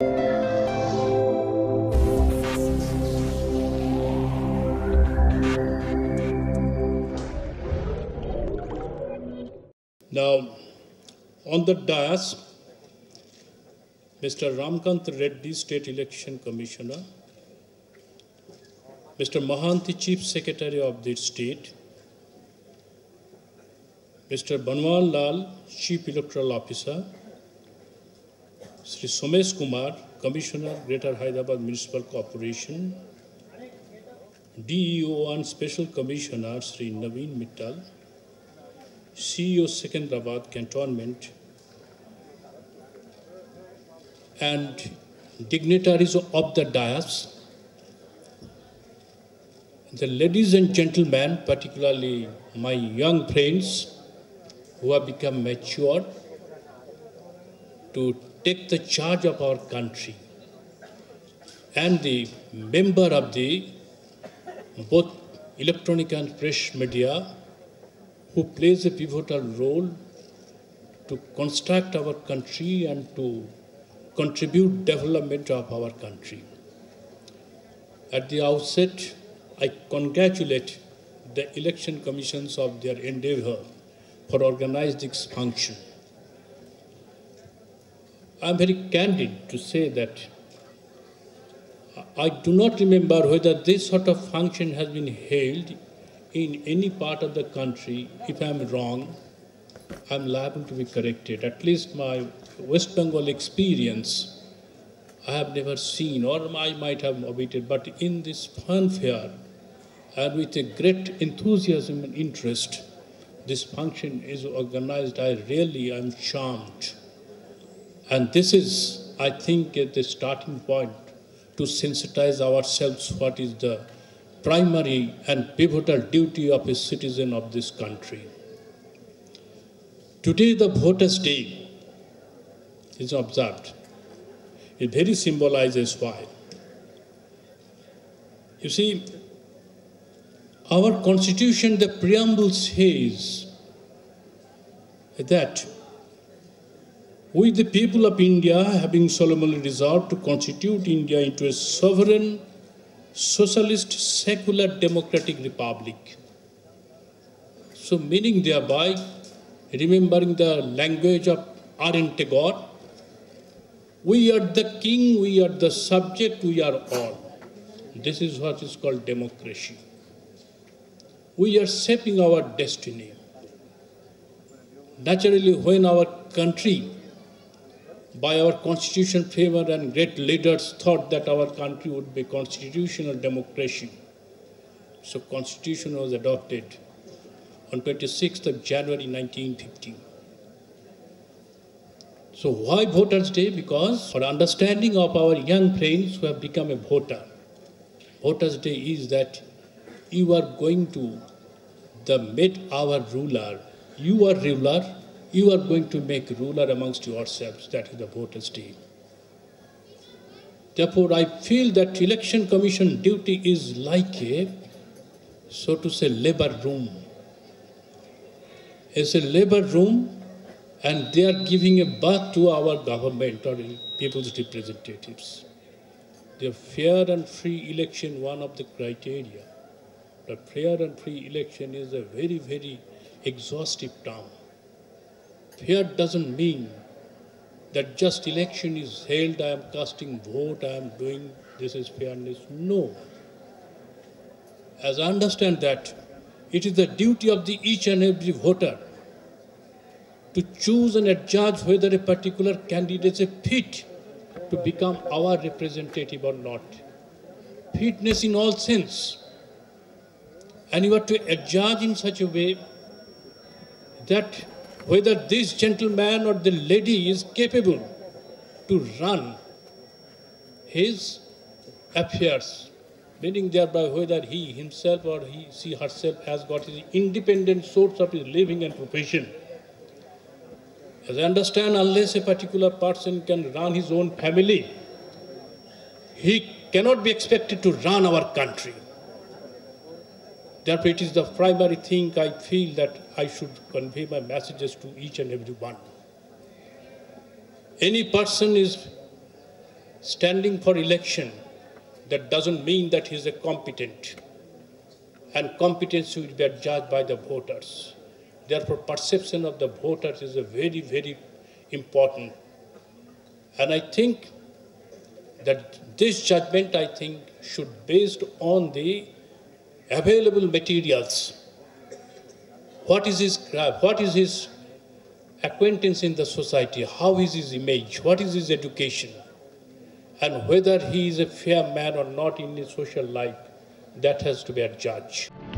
Now, on the dais, Mr. Ramkant Reddy, State Election Commissioner, Mr. Mahanti, Chief Secretary of the State, Mr. Banwal Lal, Chief Electoral Officer, Sri Somesh Kumar, Commissioner, Greater Hyderabad Municipal Corporation, DEO and Special Commissioner, Sri Naveen Mittal, CEO Secunderabad Cantonment, and dignitaries of the dais, the ladies and gentlemen, particularly my young friends who have become matured to take the charge of our country, and the member of the both electronic and press media who plays a pivotal role to construct our country and to contribute development of our country. At the outset, I congratulate the election commissions of their endeavor for organizing this function. I am very candid to say that I do not remember whether this sort of function has been held in any part of the country. If I am wrong, I am liable to be corrected. At least my West Bengal experience, I have never seen, or I might have omitted, but in this fanfare and with a great enthusiasm and interest, this function is organized. I really am charmed. And this is, I think, at the starting point to sensitize ourselves what is the primary and pivotal duty of a citizen of this country. Today, the Voters' Day is observed. It very symbolizes why. You see, our Constitution, the preamble says that we, the people of India, having solemnly resolved to constitute India into a sovereign, socialist, secular, democratic republic. So, meaning thereby, remembering the language of R.N. Tagore, we are the king, we are the subject, we are all. This is what is called democracy. We are shaping our destiny. Naturally, when our country, by our constitution favor and great leaders thought that our country would be constitutional democracy, so constitution was adopted on 26th of January 1950. So why Voters' Day? Because for understanding of our young friends who have become a voter, Voters' Day is that you are going to make our ruler. You are ruler. You are going to make ruler amongst yourselves. That is the Voters' Day. Therefore, I feel that election commission duty is like a, so to say, labor room. It's a labor room, and they are giving a birth to our government or people's representatives. The fair and free election, one of the criteria. The fair and free election is a very, very exhaustive term. Fair doesn't mean that just election is held, I am casting vote, I am doing, this is fairness. No. As I understand that, it is the duty of each and every voter to choose and adjudge whether a particular candidate is fit to become our representative or not. Fitness in all sense. And you have to adjudge in such a way that whether this gentleman or the lady is capable to run his affairs, meaning thereby whether he himself or she herself has got his independent source of his living and profession. As I understand, unless a particular person can run his own family, he cannot be expected to run our country. Therefore, it is the primary thing I feel that I should convey my messages to each and every one. Any person is standing for election, that doesn't mean that he is a competent. And competence will be judged by the voters. Therefore, perception of the voters is a very, very important. And I think that this judgment, I think, should be based on the available materials. What is his craft? What is his acquaintance in the society? How is his image? What is his education? And whether he is a fair man or not in his social life, that has to be a judge.